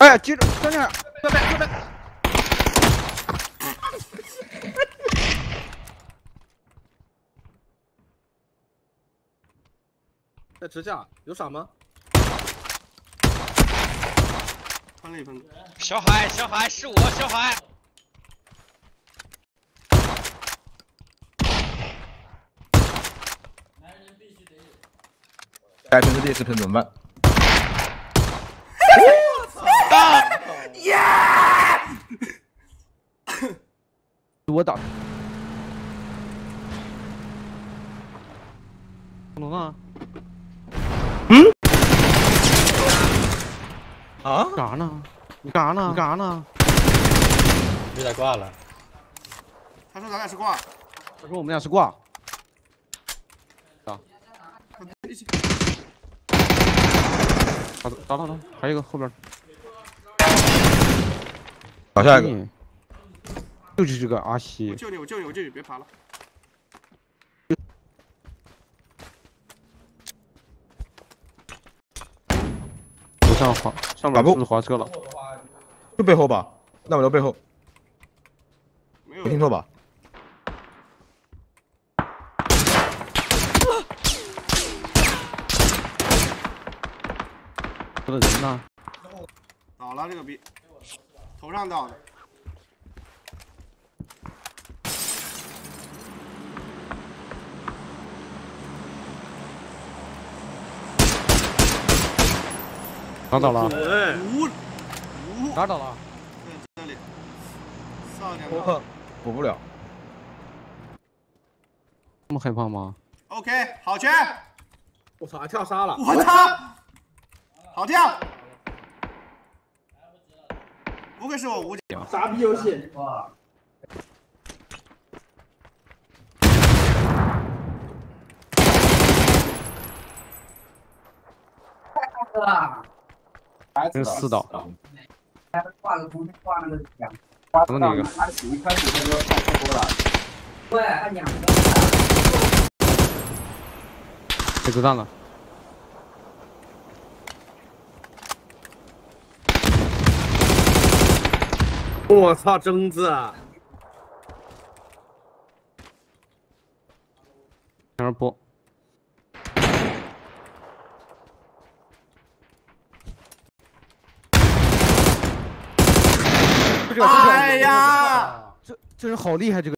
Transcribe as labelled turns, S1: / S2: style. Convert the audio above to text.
S1: 哎，接着站起来，这边。在支架有闪吗？
S2: 翻了一分。
S3: 小海是我，小海。
S4: 改成是劣势喷怎么办？
S2: 耶！
S1: 我打。龙啊！
S4: 嗯？啊？
S1: 干啥呢？你干啥呢？你干啥呢？
S5: 有点挂了。
S2: 他说咱俩是挂。
S1: 他说我们俩是挂。啊！打，还有一个后边。
S4: 打下一个。
S1: 就是这个阿西。
S2: 我救你，别爬了。
S1: 上面是不是滑车了？
S4: 就背后吧，那我的背后。
S2: 没
S4: 没听错吧？
S1: 这个人呢？
S2: 倒了这个逼，头上倒的。
S1: 哪倒了？
S2: 哪
S1: 倒了？
S2: 在这里。上点。
S4: 补不了。
S1: 这么害怕吗
S2: ？OK， 好拳。
S1: 我操，还跳杀了！
S2: 我操，好跳！不愧是我武警。
S1: 傻逼游戏。哇！太了。真是4刀。挂个图，挂那个奖。怎么哪个？他一开始他就太多了。对，他2个。没子弹了。我操，贞子！前面播。
S2: 哎呀，
S1: 这人好厉害，这个。